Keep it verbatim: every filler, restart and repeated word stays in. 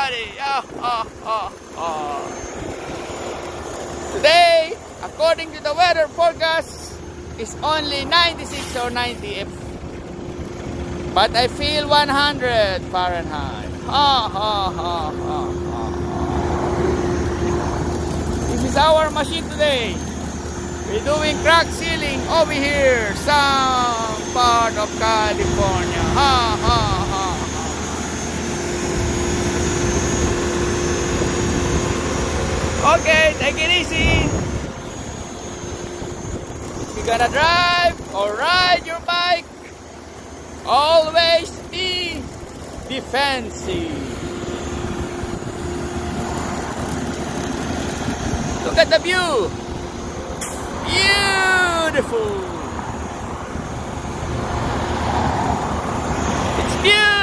everybody! Oh, oh, oh, oh. Today, according to the weather forecast, is only ninety-six or ninety F. But I feel one hundred Fahrenheit. Ha ha ha ha ha. This is our machine today. We're doing crack sealing over here, some part of California. Ha ha ha ha. Okay, take it easy. If you're gonna drive or ride your bike, always be defensive. Look at the view. Beautiful. It's beautiful.